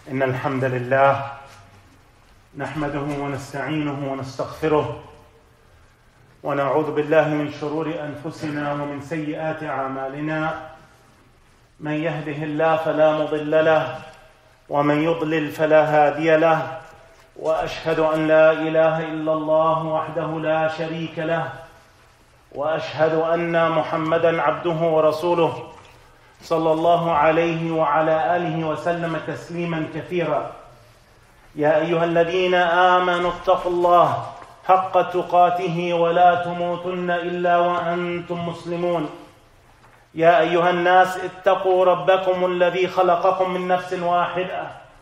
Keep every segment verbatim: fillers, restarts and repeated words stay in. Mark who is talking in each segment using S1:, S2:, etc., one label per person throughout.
S1: إن الحمد لله نحمده ونستعينه ونستغفره ونعوذ بالله من شرور أنفسنا ومن سيئات أعمالنا من يهده الله فلا مضل له ومن يضلل فلا هادي له وأشهد أن لا إله إلا الله وحده لا شريك له وأشهد أن محمدًا عبده ورسوله صلى الله عليه وعلى آله وسلم تسليما كثيرا. يا أيها الذين آمنوا اتقوا الله حق تقاته ولا تموتن إلا وأنتم مسلمون. يا أيها الناس اتقوا ربكم الذي خلقكم من نفس واحدة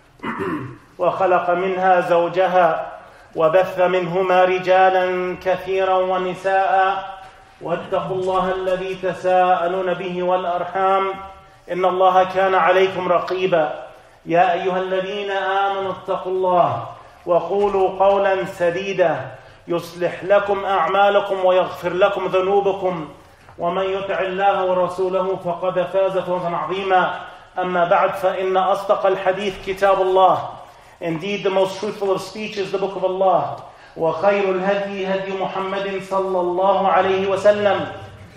S1: وخلق منها زوجها وبث منهما رجالا كثيرا ونساء واتقوا الله الذي تساءلون به والأرحام إن الله كان عليكم رقيبا. يا أيها الذين آمنوا اتقوا الله وقولوا قولا سديدا يصلح لكم أعمالكم ويغفر لكم ذنوبكم ومن يطع الله ورسوله فقد فاز فوزا عظيما. أما بعد فإن أصدق الحديث كتاب الله. Indeed, the most truthful of speech is the book of Allah. وخير الهدي هدي محمد صلى الله عليه وسلم.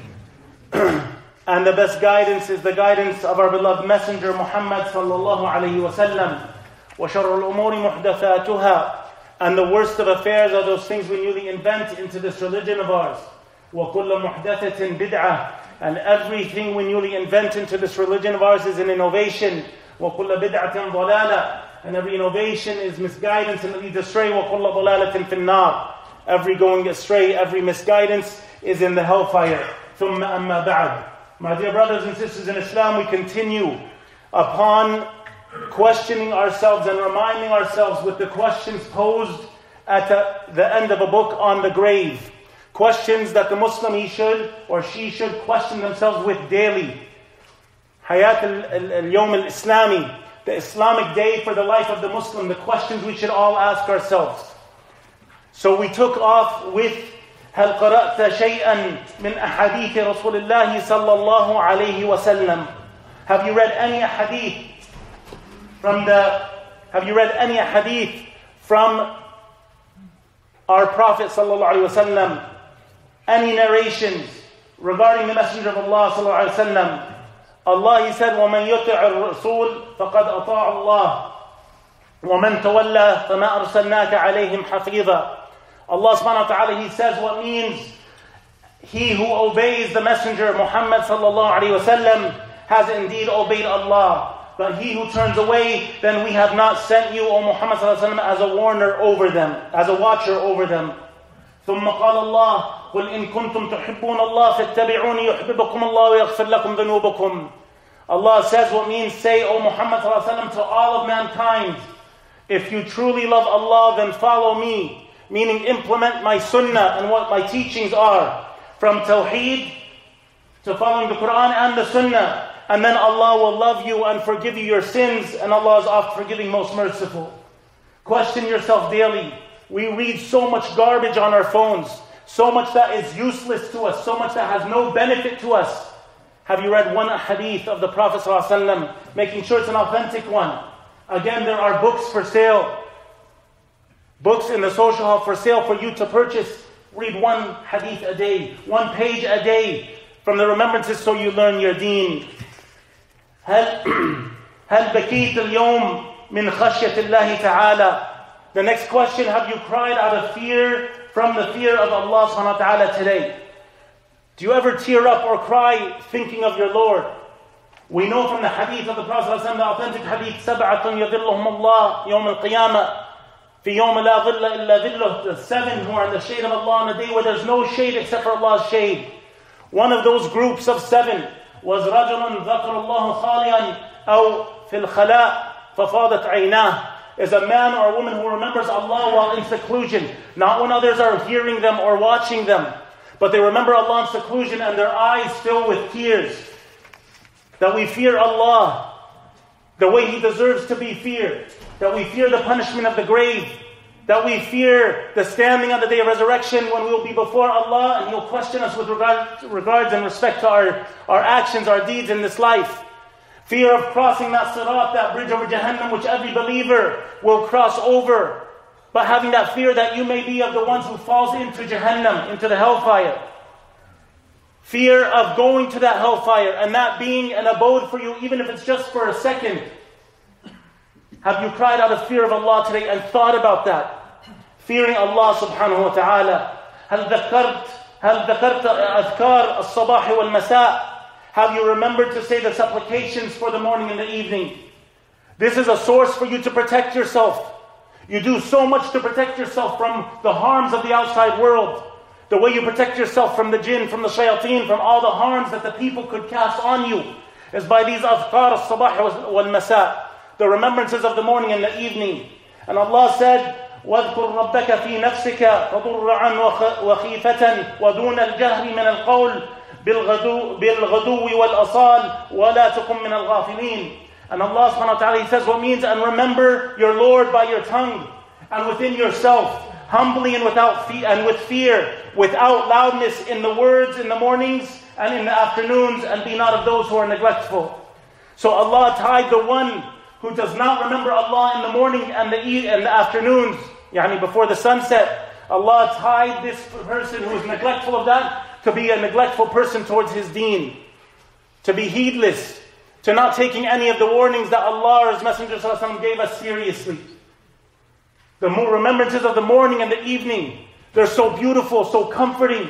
S1: And the best guidance is the guidance of our beloved messenger Muhammad صلى الله عليه وسلم. وشر الأمور محدثاتها. And the worst of affairs are those things we newly invent into this religion of ours. وكل محدثة بدعة. And everything we newly invent into this religion of ours is an innovation. وكل بدعة ضلالة. And every innovation is misguidance and it leads astray. وَكُلَّ ضَلَالَةٍ فِي النَّارِ. Every going astray, every misguidance is in the hellfire. ثُمَّ أَمَّا بَعْدُ. My dear brothers and sisters in Islam, we continue upon questioning ourselves and reminding ourselves with the questions posed at the, the end of a book on the grave. Questions that the Muslim he should or she should question themselves with daily. Hayat al-Yawm al-Islami. The Islamic day for the life of the Muslim, the questions we should all ask ourselves. So we took off with هل قرأت شيئا من أحاديث رسول الله صلى الله عليه وسلم. Have you read any hadith from the Have you read any hadith from our Prophet صلى الله عليه وسلم? Any narrations regarding the Messenger of Allah صلى الله عليه وسلم? Allah, He said, وَمَنْ يُطِعِ الرَّسُولِ فَقَدْ أَطَاعَ اللَّهِ وَمَنْ تَوَلَّى فَمَا أَرْسَلْنَاكَ عَلَيْهِمْ حَفِيظًا. Allah subhanahu wa ta'ala, He says what means he who obeys the Messenger Muhammad sallallahu alayhi wa sallam has indeed obeyed Allah. But he who turns away, then we have not sent you, O Muhammad sallallahu alayhi wa sallam, as a warner over them, as a watcher over them. ثم قال الله قل إن كنتم تحبون الله فاتبعوني يحببكم الله ويغفر لكم ذنوبكم. Allah says what means, say, O Muhammad sallallahu alayhi wa sallam, to all of mankind, if you truly love Allah, then follow me. Meaning implement my sunnah and what my teachings are. From tawheed to following the Quran and the sunnah. And then Allah will love you and forgive you your sins. And Allah is oft forgiving, most merciful. Question yourself daily. We read so much garbage on our phones. So much that is useless to us. So much that has no benefit to us. Have you read one hadith of the Prophet ﷺ, making sure it's an authentic one? Again, there are books for sale. Books in the social hall for sale for you to purchase. Read one hadith a day, one page a day from the remembrances so you learn your deen. هل هل بكيت اليوم من خشية الله تعالى. The next question, have you cried out of fear from the fear of Allah subhanahu wa ta'ala today? Do you ever tear up or cry thinking of your Lord? We know from the hadith of the Prophet ﷺ, the authentic hadith, سَبْعَةٌ يَظِلُّهُمُ اللَّهُ يَوْمَ الْقِيَامَةِ في يوم لا ظل إلا ظله. The seven who are in the shade of Allah on a day where there's no shade except for Allah's shade. One of those groups of seven was رَجُلٌ ذَكَرَ اللَّهُ خَالِيًا أو في الخلاء ففاضت عيناه. Is a man or a woman who remembers Allah while in seclusion. Not when others are hearing them or watching them. But they remember Allah in seclusion and their eyes fill with tears. That we fear Allah the way He deserves to be feared. That we fear the punishment of the grave. That we fear the standing on the day of resurrection when we will be before Allah and He'll question us with regard, regards and respect to our, our actions, our deeds in this life. Fear of crossing that sirat, that bridge over Jahannam, which every believer will cross over. But having that fear that you may be of the ones who falls into Jahannam, into the hellfire. Fear of going to that hellfire and that being an abode for you, even if it's just for a second. Have you cried out of fear of Allah today and thought about that? Fearing Allah subhanahu wa ta'ala. هل ذكرت هل ذكرت أذكار الصباح والمساء? Have you remembered to say the supplications for the morning and the evening? This is a source for you to protect yourself. You do so much to protect yourself from the harms of the outside world. The way you protect yourself from the jinn, from the shayateen, from all the harms that the people could cast on you is by these adhkar al-sabah wal-masa, the remembrances of the morning and the evening. And Allah said, وَاذْكُرْ رَبَّكَ فِي نَفْسِكَ تَضُرَّعًا وَخِيفَةً وَدُونَ الْجَهْرِ مِنَ الْقَوْلِ بِالْغَدُوِّ وَالْأَصَالِ وَلَا تَكُنْ مِنَ الْغَافِلِينَ. And Allah subhanahu wa ta'ala, He says what means, and remember your Lord by your tongue and within yourself, humbly and without fe- and with fear, without loudness in the words in the mornings and in the afternoons, and be not of those who are neglectful. So Allah tied the one who does not remember Allah in the morning and the e- and the afternoons, yani before the sunset, Allah tied this person who is neglectful of that to be a neglectful person towards his deen, to be heedless, to not taking any of the warnings that Allah or His Messenger ﷺ gave us seriously. The remembrances of the morning and the evening, they're so beautiful, so comforting,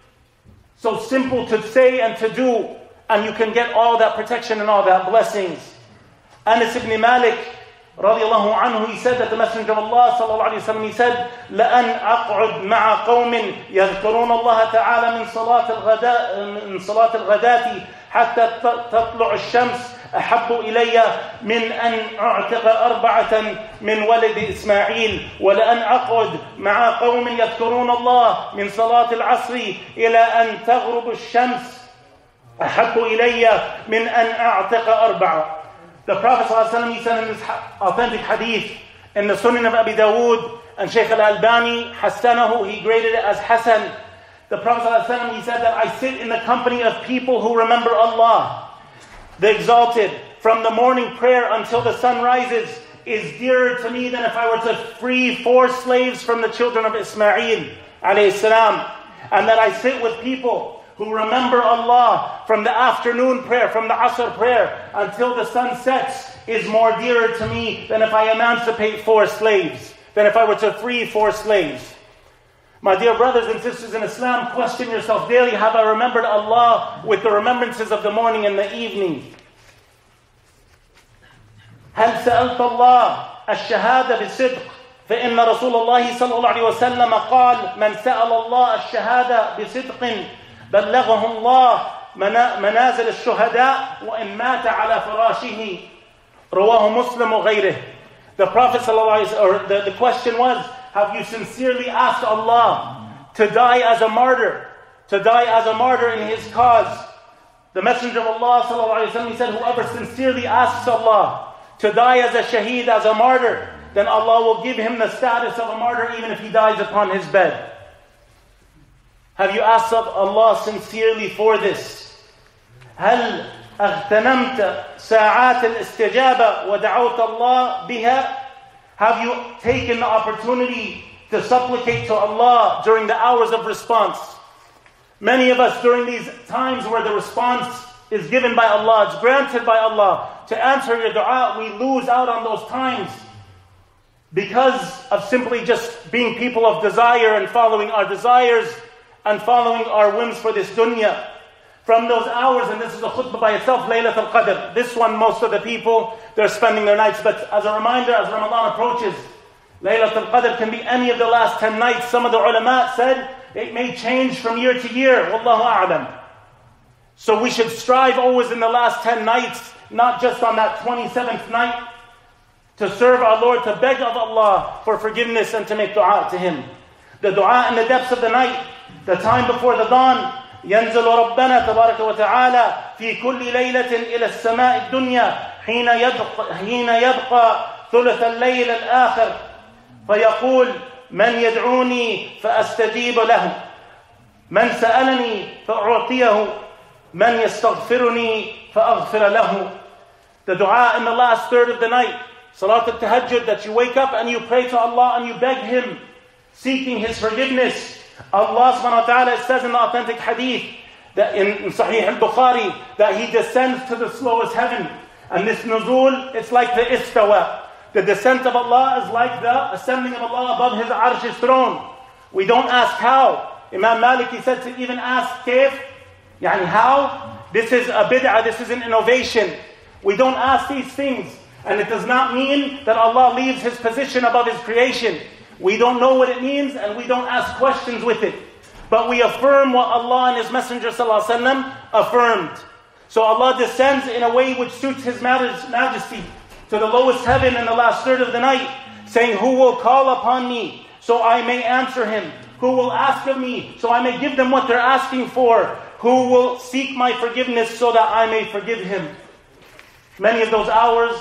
S1: so simple to say and to do, and you can get all that protection and all that blessings. Anas ibn Malik, radiallahu anhu, he said that the Messenger of Allah, sallallahu alayhi wa sallam, he said, لَأَنْ أَقْعُدْ مَعَ قَوْمٍ يَذْكُرُونَ اللَّهَ تَعَالَى مِنْ صَلَاةِ الْغَدَاءِ مِنْ صَلَاةِ الْغَدَاةِ حتى تطلع الشمس أحب إلي من أن أعتق أربعة من ولد إسماعيل ولأن أقعد مع قوم يذكرون الله من صلاة العصر إلى أن تغرب الشمس أحب إلي من أن أعتق أربعة. The Prophet ﷺ, he said in this authentic hadith in the Sunan of Abi Dawood, and Shaykh al-Albani Hassanahu, he graded it as Hasan. The Prophet ﷺ, he said that I sit in the company of people who remember Allah, the Exalted, from the morning prayer until the sun rises, is dearer to me than if I were to free four slaves from the children of Ismail alayhi salam. And that I sit with people who remember Allah from the afternoon prayer, from the Asr prayer until the sun sets, is more dearer to me than if I emancipate four slaves, than if I were to free four slaves. My dear brothers and sisters in Islam, question yourself daily, have I remembered Allah with the remembrances of the morning and the evening? هل سألت الله الشهادة بصدق فإن رسول الله صلى الله عليه وسلم قال من سأل الله الشهادة بصدق بلغه الله منازل الشهداء وإن مات على فراشه رواه مسلم وغيره. The Prophet صلى الله عليه وسلم, or the, the question was, have you sincerely asked Allah to die as a martyr, to die as a martyr in His cause? The Messenger of Allah sallallahu alaihi wasallam, he said, whoever sincerely asks Allah to die as a shaheed, as a martyr, then Allah will give him the status of a martyr even if he dies upon his bed. Have you asked Allah sincerely for this? هل اغتنمت ساعات الاستجابة ودعوت الله بها? Have you taken the opportunity to supplicate to Allah during the hours of response? Many of us during these times where the response is given by Allah, it's granted by Allah, to answer your dua, we lose out on those times because of simply just being people of desire and following our desires and following our whims for this dunya. From those hours, and this is a khutbah by itself, Laylatul Qadr. This one, most of the people, they're spending their nights. But as a reminder, as Ramadan approaches, Laylatul Qadr can be any of the last ten nights. Some of the ulama said it may change from year to year. Wallahu a'lam. So we should strive always in the last ten nights, not just on that twenty-seventh night, to serve our Lord, to beg of Allah for forgiveness and to make dua to Him. The dua in the depths of the night, the time before the dawn, ينزل ربنا تبارك وتعالى في كل ليلة إلى السماء الدنيا حين يبقى, حين يبقى ثلث الليل الآخر فيقول من يدعوني فأستجيب له من سألني فأعطيه من يستغفرني فأغفر له. The dua in the last third of the night, Salat al-Tahajjud, that you wake up and you pray to Allah and you beg Him, seeking His forgiveness. Allah subhanahu wa ta'ala, it says in the authentic hadith, that in, in Sahih al-Bukhari, that He descends to the slowest heaven. And this nuzul, it's like the istawa. The descent of Allah is like the ascending of Allah above His arsh's throne. We don't ask how. Imam Malik, he said to even ask kayf, yani how? This is a bid'ah, this is an innovation. We don't ask these things. And it does not mean that Allah leaves His position above His creation. We don't know what it means and we don't ask questions with it. But we affirm what Allah and His Messenger ﷺ affirmed. So Allah descends in a way which suits His majesty to the lowest heaven in the last third of the night, saying, who will call upon me so I may answer him? Who will ask of me so I may give them what they're asking for? Who will seek my forgiveness so that I may forgive him? Many of those hours,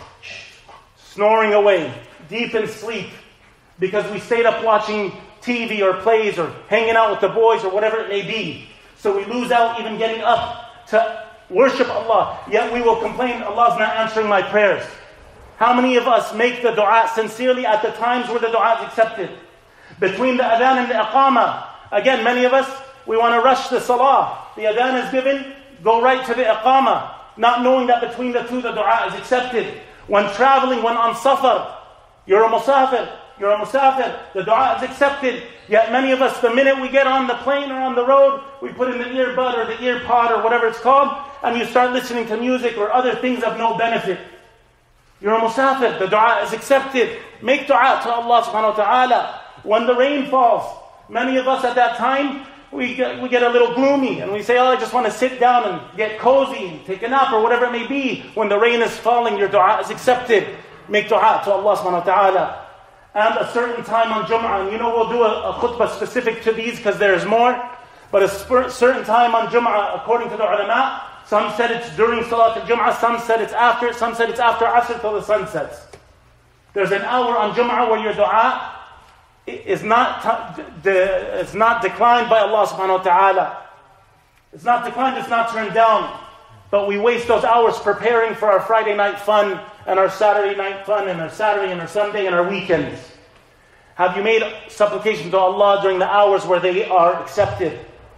S1: snoring away, deep in sleep, because we stayed up watching T V or plays or hanging out with the boys or whatever it may be. So we lose out even getting up to worship Allah. Yet we will complain, Allah's not answering my prayers. How many of us make the dua sincerely at the times where the dua is accepted? Between the adhan and the iqamah, again, many of us, we want to rush the salah. The adhan is given, go right to the iqamah, not knowing that between the two the dua is accepted. When traveling, when on safar, you're a musafir, you're a musafir, the dua is accepted. Yet many of us, the minute we get on the plane or on the road, we put in the earbud or the ear pod or whatever it's called, and you start listening to music or other things of no benefit. You're a musafir, the dua is accepted. Make dua to Allah subhanahu wa ta'ala. When the rain falls, many of us at that time, we get, we get a little gloomy and we say, oh, I just want to sit down and get cozy and take a nap or whatever it may be. When the rain is falling, your dua is accepted. Make dua to Allah subhanahu wa ta'ala. And a certain time on Jum'ah, and you know we'll do a, a khutbah specific to these because there's more, but a sp- certain time on Jum'ah, according to the ulama, some said it's during Salat al-Jum'ah, some said it's after, some said it's after Asr till the sun sets. There's an hour on Jum'ah where your dua is not, de- is not declined by Allah subhanahu wa ta'ala. It's not declined, it's not turned down. But we waste those hours preparing for our Friday night fun and our Saturday night fun and our Saturday and our Sunday and our weekends. Have you made supplication to Allah during the hours where they are accepted?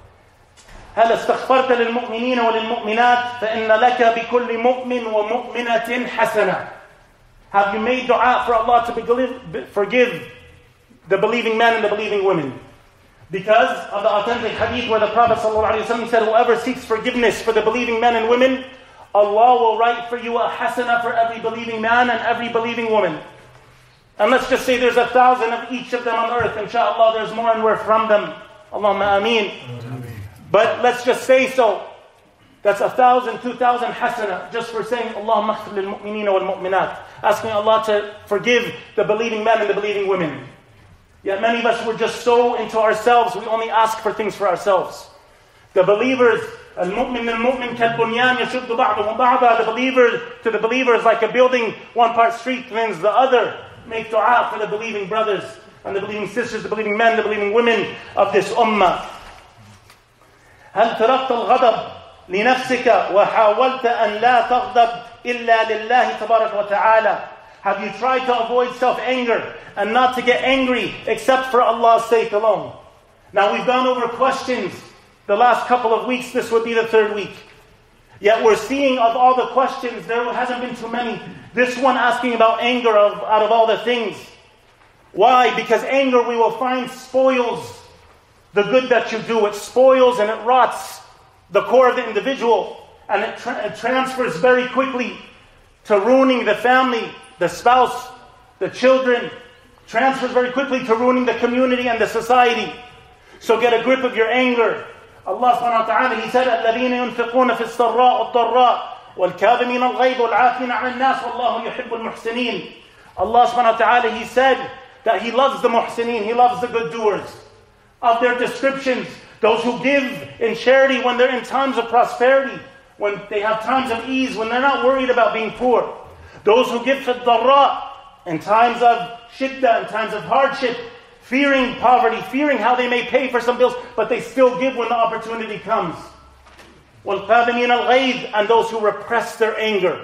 S1: هل استغفرت للمؤمنين وللمؤمنات فإن لك بكل مؤمن ومؤمنة حسنة. Have you made dua for Allah to forgive the believing men and the believing women? Because of the authentic hadith where the Prophet ﷺ said, whoever seeks forgiveness for the believing men and women, Allah will write for you a hasana for every believing man and every believing woman. And let's just say there's a thousand of each of them on earth. Inshallah, there's more and we're from them. Allahumma ameen. But let's just say so. That's a thousand, two thousand hasana just for saying, Allahumma aghfir lil mu'minina wal mu'minat. Asking Allah to forgive the believing men and the believing women. Yet many of us were just so into ourselves, we only ask for things for ourselves. The believers, al-mu'min al-mu'min kal-bunyan yashuddu ba'duhum ba'da. The believer to the believers like a building, one part strengthens the other. Make dua for the believing brothers and the believing sisters, the believing men, the believing women of this ummah. هل تركت الغضب لنفسك وحاولت أن لا تغضب إلا لله تبارك وتعالى. Have you tried to avoid self-anger and not to get angry except for Allah's sake alone? Now we've gone over questions the last couple of weeks. This would be the third week. Yet we're seeing of all the questions, there hasn't been too many. This one asking about anger of, out of all the things. Why? Because anger, we will find, spoils the good that you do. It spoils and it rots the core of the individual. And it, tra- it transfers very quickly to ruining the family, the spouse, the children. Transfers very quickly to ruining the community and the society. So get a grip of your anger. Allah subhanahu wa ta'ala, He said, الَّذِينَ يُنْفِقُونَ فِي السَّرَّاءِ وَالضَّرَّاءِ وَالْكَاظِمِينَ الْغَيْظَ وَالْعَافِينَ عَنِ النَّاسِ وَاللَّهُ يُحِبُّ الْمُحْسِنِينَ. Allah subhanahu wa ta'ala, He said that He loves the muhsineen, He loves the good doers. Of their descriptions, those who give in charity when they're in times of prosperity, when they have times of ease, when they're not worried about being poor. Those who give فِي الضَّرَّاءِ in times of shiddah, in times of hardship, fearing poverty, fearing how they may pay for some bills, but they still give when the opportunity comes. وَالْقَادِمِينَ الْغَيْظِ, and those who repress their anger.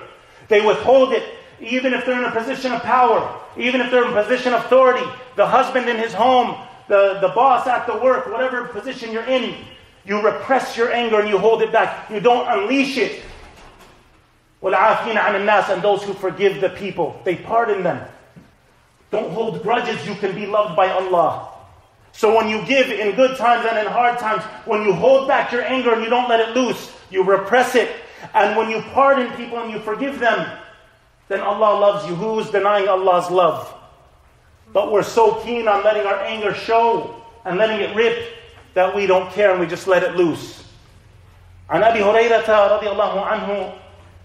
S1: They withhold it, even if they're in a position of power, even if they're in a position of authority, the husband in his home, the, the boss at the work, whatever position you're in, you repress your anger and you hold it back. You don't unleash it. وَالْعَافِينَ عَنِ النَّاسِ, and those who forgive the people, they pardon them. Don't hold grudges, you can be loved by Allah. So when you give in good times and in hard times, when you hold back your anger and you don't let it loose, you repress it. And when you pardon people and you forgive them, then Allah loves you. Who's denying Allah's love? But we're so keen on letting our anger show and letting it rip that we don't care and we just let it loose. عن أبي هريرة رضي الله عنه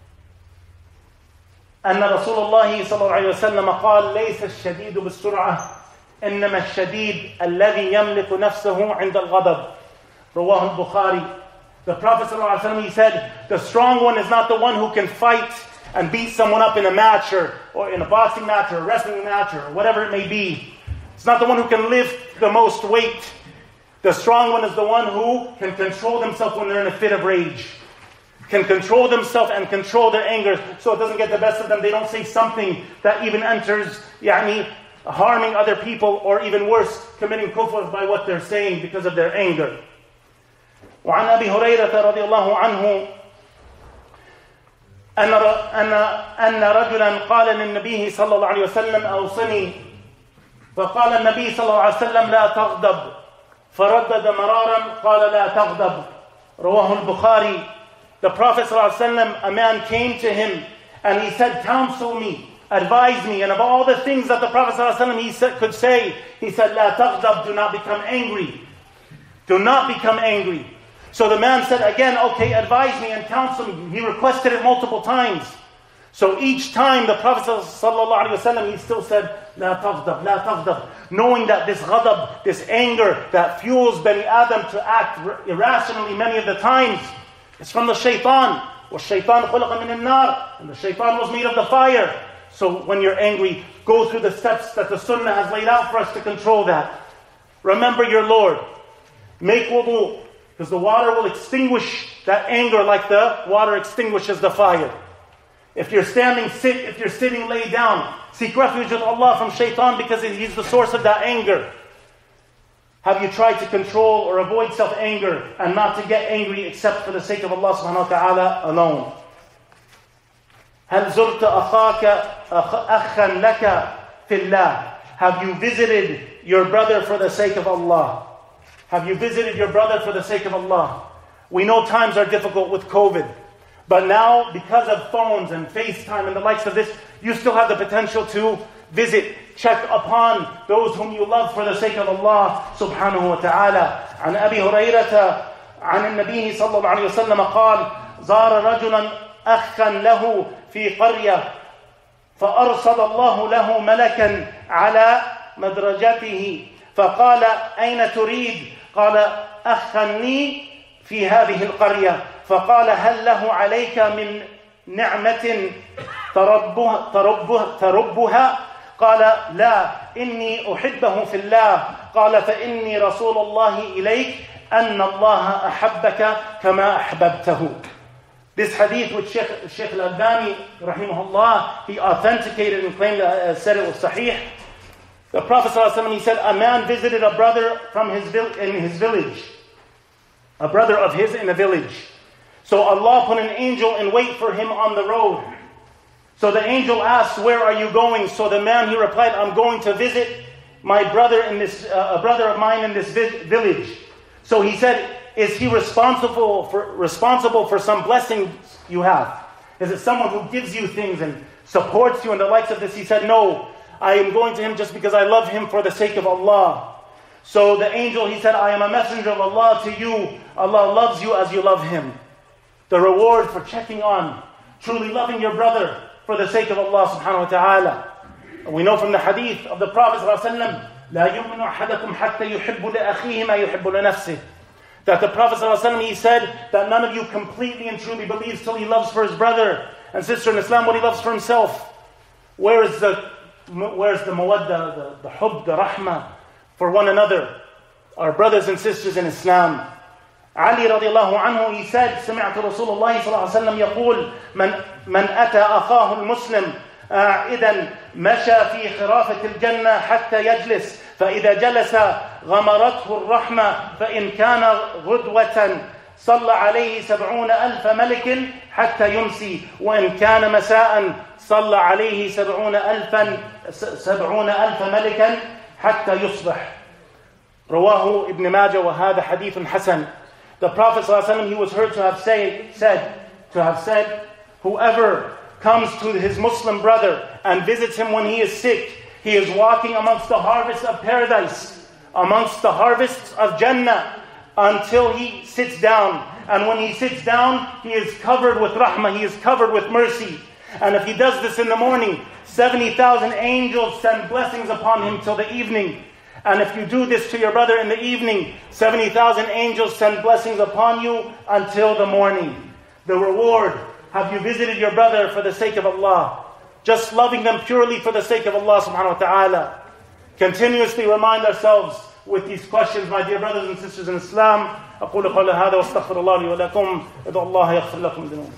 S1: أن رسول الله صلى الله عليه وسلم قال ليس الشديد بالسرعة إنما الشديد الذي يملك نفسه عند الغضب. رواه البخاري. The Prophet صلى الله عليه وسلم, he said, the strong one is not the one who can fight and beat someone up in a match or, or in a boxing match or a wrestling match or whatever it may be. It's not the one who can lift the most weight. The strong one is the one who can control themselves when they're in a fit of rage. Can control themselves and control their anger so it doesn't get the best of them. They don't say something that even enters يعني, harming other people, or even worse, committing kufr by what they're saying because of their anger. وعن أبي هريرة رضي الله عنه أن أن أن رجلا قال للنبي صلى الله عليه وسلم أوصني فقال النبي صلى الله عليه وسلم لا تغضب فردد مرارا قال لا تغضب. رواه البخاري. The Prophet ﷺ, a man came to him and he said, counsel me, advise me. And of all the things that the Prophet ﷺ he said, could say, he said, لا تغضب, do not become angry. Do not become angry. So the man said again, okay, advise me and counsel me. He requested it multiple times. So each time the Prophet ﷺ, he still said, لا تغضب, لا تغضب. Knowing that this ghadab, this anger that fuels Bani Adam to act irrationally many of the times, it's from the shaitan. وَالشَّيْطَانُ خُلِقَ مِنَ النَّارِ. And the shaitan was made of the fire. So when you're angry, go through the steps that the sunnah has laid out for us to control that. Remember your Lord. Make wudu, because the water will extinguish that anger like the water extinguishes the fire. If you're standing, sit. If you're sitting, lay down. Seek refuge with Allah from shaitan because he's the source of that anger. Have you tried to control or avoid self-anger and not to get angry except for the sake of Allah subhanahu wa ta'ala alone? هل زرت أخاك أخا لك في الله? Have you visited your brother for the sake of Allah? Have you visited your brother for the sake of Allah? We know times are difficult with COVID. But now, because of phones and FaceTime and the likes of this, you still have the potential to visit, check upon those whom you love for the sake of Allah subhanahu wa ta'ala. عن أبي هريرة عن النبي صلى الله عليه وسلم قال زار رجلا أخا له في قرية فأرصد الله له ملكا على مدرجته فقال أين تريد؟ قال أخا لي في هذه القرية. فقال هل له عليك من نعمة تربها, تربها, تربها؟ قال لا إني أحبه في الله. قال فإني رسول الله إليك أن الله أحبك كما أحببته. This hadith which Sheikh, Sheikh Al-Albani rahimahullah, he authenticated and claimed that, uh, said it was sahih. The Prophet ﷺ, he said, a man visited a brother from his in his village. A brother of his in a village. So Allah put an angel in wait for him on the road. So the angel asked, where are you going? So the man, he replied, I'm going to visit my brother in this, uh, a brother of mine in this vi- village. So he said, is he responsible for, responsible for some blessings you have? Is it someone who gives you things and supports you and the likes of this? He said, no, I am going to him just because I love him for the sake of Allah. So the angel, he said, I am a messenger of Allah to you. Allah loves you as you love him. The reward for checking on, truly loving your brother for the sake of Allah subhanahu wa ta'ala. And we know from the hadith of the Prophet sallallahu alaihi wasallam, لا يؤمن أحدكم حتى يحب لأخيه ما يحب لنفسه. That the Prophet sallallahu alaihi wasallam, he said that none of you completely and truly believes till he loves for his brother and sister in Islam what he loves for himself. Where is the, where is the mawadda, the, the hub, the rahmah for one another, our brothers and sisters in Islam? Ali radiallahu anhu, he said, سمعت رسول الله صلى الله عليه وسلم يقول من, من أتى أخاه المسلم عائدا مشى في خرافة الجنة حتى يجلس فإذا جلس غمرته الرحمة فإن كان غدوة صلى عليه سبعون ألف ملك حتى يمسي وإن كان مساء صلى عليه سبعون ألفا سبعون ألف ملكا حتى يصبح. رواه ابن ماجه وهذا حديث حسن. The Prophet ﷺ, he was heard to have say, said, to have said, whoever comes to his Muslim brother and visits him when he is sick, he is walking amongst the harvests of paradise, amongst the harvests of Jannah, until he sits down. And when he sits down, he is covered with rahmah, he is covered with mercy. And if he does this in the morning, seventy thousand angels send blessings upon him till the evening. And if you do this to your brother in the evening, seventy thousand angels send blessings upon you until the morning. The reward, have you visited your brother for the sake of Allah? Just loving them purely for the sake of Allah subhanahu wa ta'ala. Continuously remind ourselves with these questions, my dear brothers and sisters in Islam. أقول قولي هذا واستغفر الله لي ولكم. ادعوا الله يغفر لكم ذنوبكم.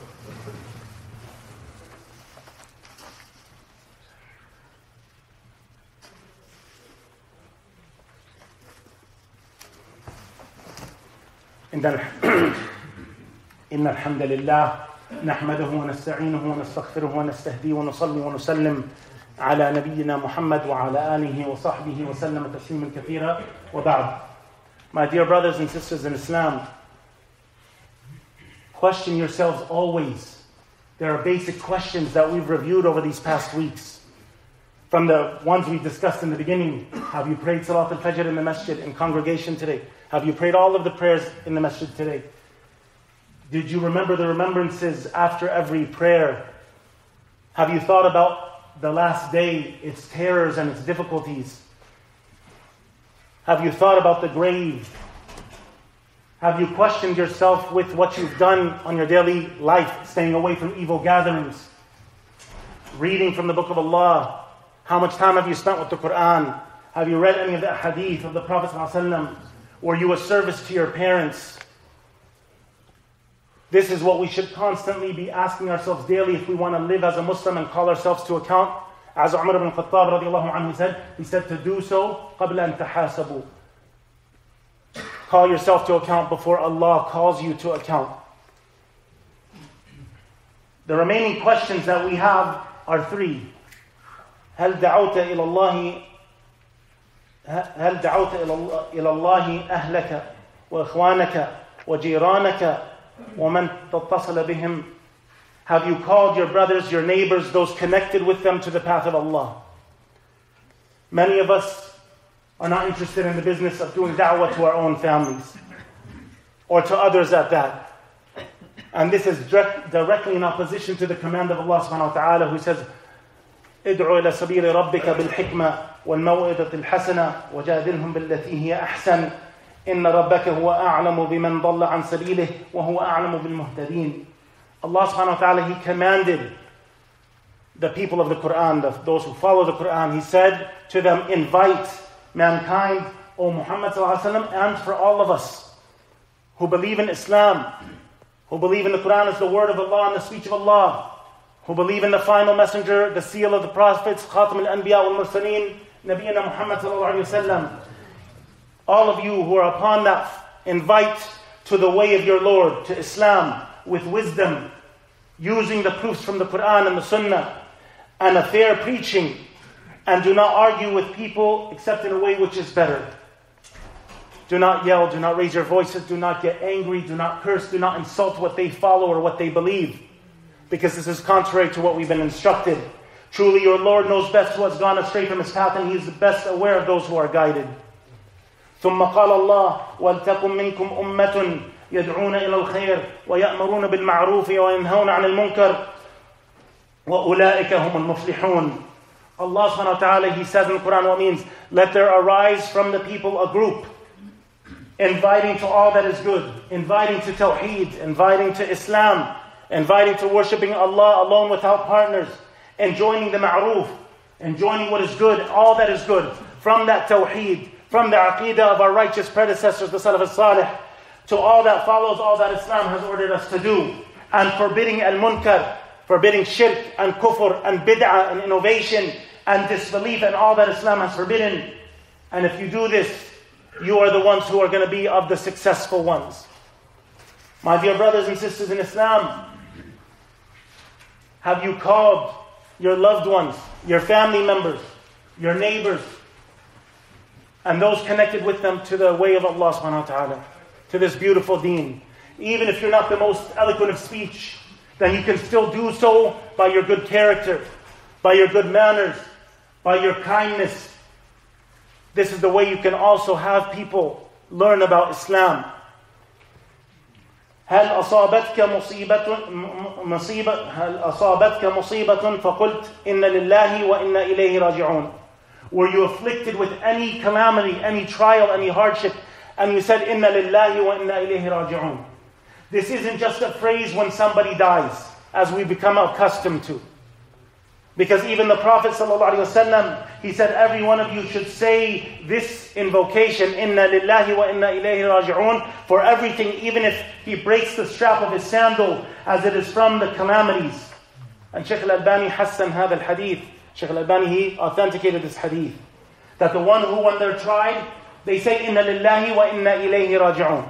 S1: إن الحمد لله نحمده ونستعينه ونستغفره ونستهديه ونصلي ونسلم على نبينا محمد وعلى آله وصحبه وسلم تسليما كثيرا وبعد. My dear brothers and sisters in Islam, question yourselves always. There are basic questions that we've reviewed over these past weeks. From the ones we discussed in the beginning, have you prayed Salat al-Fajr in the masjid in congregation today? Have you prayed all of the prayers in the masjid today? Did you remember the remembrances after every prayer? Have you thought about the last day, its terrors and its difficulties? Have you thought about the grave? Have you questioned yourself with what you've done on your daily life, staying away from evil gatherings, reading from the book of Allah? How much time have you spent with the Quran? Have you read any of the hadith of the Prophet ﷺ? Were you a service to your parents? This is what we should constantly be asking ourselves daily if we want to live as a Muslim and call ourselves to account. As Umar ibn Khattab radiallahu anhu said, he said to do so, قَبْلَ أَن تَحَاسَبُوا. Call yourself to account before Allah calls you to account. The remaining questions that we have are three. هل دعوت إلى الله هل دعوت إلى الله أهلك وإخوانك وجيرانك ومن تتصل بهم? Have you called your brothers, your neighbors, those connected with them to the path of Allah? Many of us are not interested in the business of doing da'wah to our own families or to others at that. And this is direct, directly in opposition to the command of Allah subhanahu wa ta'ala, who says, ادعو إلى سبيل ربك بالحكمة والموعظة الحسنة وجادلهم بالتي هي أحسن إن ربك هو أعلم بمن ضل عن سبيله وهو أعلم بالمهتدين. Allah subhanahu wa ta'ala, He commanded the people of the Quran, the, those who follow the Quran, He said to them, invite mankind, O Muhammad sallallahu alaihi wasallam, and for all of us who believe in Islam, who believe in the Quran as the word of Allah and the speech of Allah, who believe in the final messenger, the seal of the prophets, Khatam al-Anbiya wal-Mursaleen, Nabiyyina Muhammad sallallahu alaihi wasallam. All of you who are upon that, invite to the way of your Lord, to Islam, with wisdom, using the proofs from the Quran and the Sunnah, and a fair preaching, and do not argue with people except in a way which is better. Do not yell, do not raise your voices, do not get angry, do not curse, do not insult what they follow or what they believe, because this is contrary to what we've been instructed. Truly your Lord knows best who has gone astray from His path, and He is the best aware of those who are guided. ثم قال الله وَلْتَكُمْ مِنْكُمْ أُمَّةٌ يدعون إلى الخير ويأمرون بالمعروف وينهون عن المنكر وأولئك هم المفلحون. Allah subhanahu wa ta'ala, He says in the Quran, what means? Let there arise from the people a group inviting to all that is good, inviting to Tawheed, inviting to Islam, inviting to worshipping Allah alone without partners, enjoining the ma'roof, enjoining what is good, all that is good, from that Tawheed, from the Aqidah of our righteous predecessors, the Salaf al-Salih, to all that follows all that Islam has ordered us to do, and forbidding al-munkar, forbidding shirk and kufr and bid'ah and innovation and disbelief and all that Islam has forbidden. And if you do this, you are the ones who are going to be of the successful ones. My dear brothers and sisters in Islam, have you called your loved ones, your family members, your neighbors, and those connected with them to the way of Allah subhanahu wa ta'ala, to this beautiful deen? Even if you're not the most eloquent of speech, then you can still do so by your good character, by your good manners, by your kindness. This is the way you can also have people learn about Islam. هل أصابتك مصيبة مصيبة هل أصابتك مصيبة فقلت إن لله وإنا إليه راجعون. Were you afflicted with any calamity, any trial, any hardship, and you said إن لله وإنا إليه راجعون? This isn't just a phrase when somebody dies, as we become accustomed to. Because even the Prophet ﷺ, he said every one of you should say this invocation, Inna lillahi wa inna ilayhi raji'un, for everything, even if he breaks the strap of his sandal, as it is from the calamities. And Shaykh al-Albani hassan hadha al-hadith. Shaykh al-Albani, he authenticated this hadith. That the one who, when they're tried, they say, Inna lillahi wa inna ilayhi raji'un.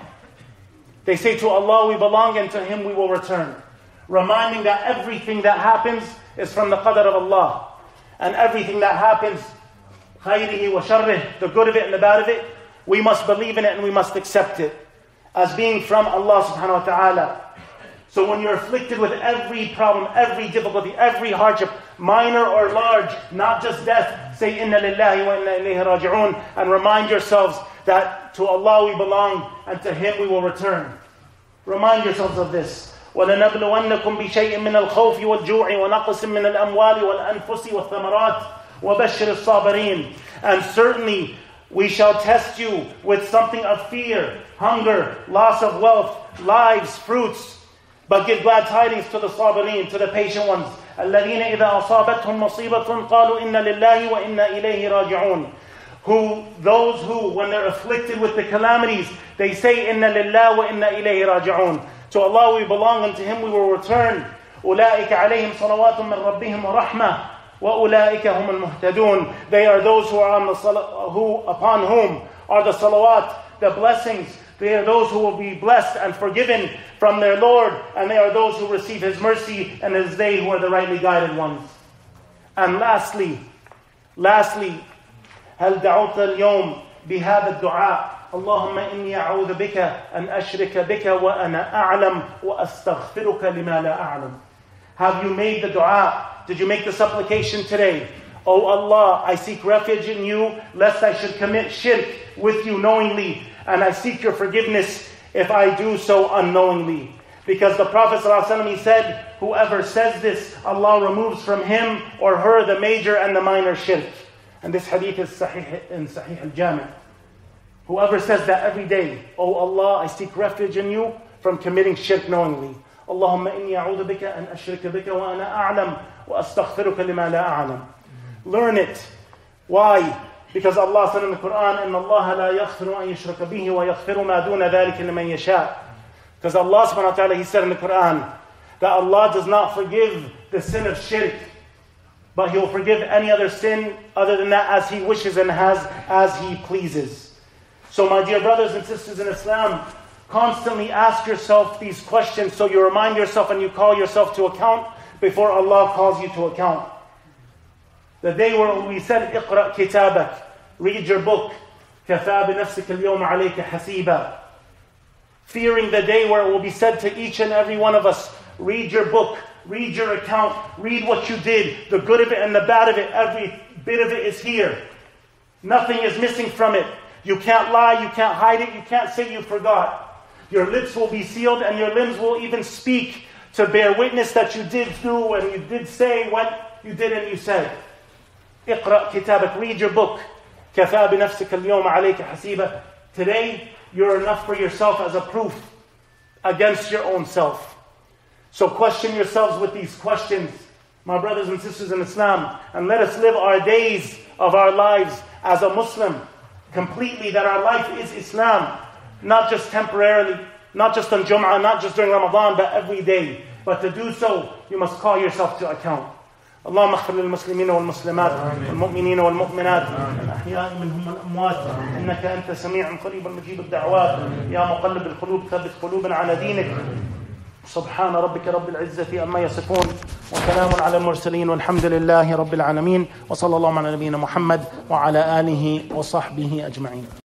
S1: They say, to Allah we belong and to Him we will return. Reminding that everything that happens is from the qadr of Allah. And everything that happens, khayrihi wa sharrih, the good of it and the bad of it, we must believe in it and we must accept it as being from Allah subhanahu wa ta'ala. So when you're afflicted with every problem, every difficulty, every hardship, minor or large, not just death, say inna lillahi wa inna ilayhi raji'un, and remind yourselves that to Allah we belong and to Him we will return. Remind yourselves of this. وَلَنَبْلُوَنَّكُمْ بِشَيْءٍ مِّنَ الْخَوْفِ وَالْجُوعِ وَنَقْصٍ مِّنَ الْأَمْوَالِ وَالْأَنفُسِ وَالثَّمَرَاتِ وَبَشِّرِ الصَّابِرِينَ. And certainly we shall test you with something of fear, hunger, loss of wealth, lives, fruits. But give glad tidings to the sabirin, to the patient ones. الَّذِينَ إِذَا أَصَابَتْهُمْ مُصِيبَةٌ قَالُوا إِنَّ لِلَّهِ وَإِنَّا إِلَيْهِ رَاجِعُونَ. Who, those who, when they're afflicted with the calamities, they say, Inna lillah wa inna ilayhi raji'un. To Allah we belong and to Him we will return. أُولَٰئِكَ عَلَيْهِمْ صَلَوَاتٌ مِّن رَبِّهِمْ وَرَحْمَةٌ وَأُولَٰئِكَ هُمُ الْمُهْتَدُونَ. They are those who are on the sal- who upon whom are the salawat, the blessings. They are those who will be blessed and forgiven from their Lord, and they are those who receive His mercy, and it is they who are the rightly guided ones. And lastly, lastly, هل دعوت اليوم بهذا الدعاء اللهم إني أعوذ بك أن أشرك بك وأنا أعلم وأستغفرك لما لا أعلم. Have you made the dua? Did you make the supplication today? Oh Allah, I seek refuge in you lest I should commit shirk with you knowingly, and I seek your forgiveness if I do so unknowingly. Because the Prophet ﷺ, he said, whoever says this, Allah removes from him or her the major and the minor shirk. And this hadith is sahih in Sahih al-Jami'. Whoever says that every day, Oh Allah, I seek refuge in you from committing shirk knowingly. Allahumma inni a'udhu bika an ashrika bika wa ana a'lam wa astaghfiruka lima la a'lam. Learn it. Why? Because Allah said in the Quran, Inna Allah la yaghfiru an yushraka bihi wa yaghfiru ma duna dhalika liman yasha'. Because Allah subhanahu wa ta'ala, He said in the Quran, that Allah does not forgive the sin of shirk, but He will forgive any other sin other than that as He wishes and has as He pleases. So my dear brothers and sisters in Islam, constantly ask yourself these questions so you remind yourself and you call yourself to account before Allah calls you to account. The day where we said, اقرأ كتابك, read your book, كفى بنفسك اليوم عليك حسيبا. Fearing the day where it will be said to each and every one of us, read your book, read your account, read what you did, the good of it and the bad of it, every bit of it is here. Nothing is missing from it. You can't lie, you can't hide it, you can't say you forgot. Your lips will be sealed and your limbs will even speak to bear witness that you did do and you did say what you did and you said. اقرأ كتابك, read your book. كفى بنفسك اليوم عليك حسيبا. Today, you're enough for yourself as a proof against your own self. So question yourselves with these questions, my brothers and sisters in Islam, and let us live our days of our lives as a Muslim completely, that our life is Islam. not just temporarily, not just on Jum'ah, not just during Ramadan, but every day. But to do so, you must call yourself to account. اللهم اغفر للمسلمين والمسلمات والمؤمنين والمؤمنات الأحياء منهم والأموات إنك أنت سميع قريب مجيب الدعوات يا مقلب القلوب ثبت قلوبنا على دينك. سبحان ربك رب العزة عما يصفون وسلام على المرسلين والحمد لله رب العالمين وصلى الله على نبينا محمد وعلى آله وصحبه أجمعين.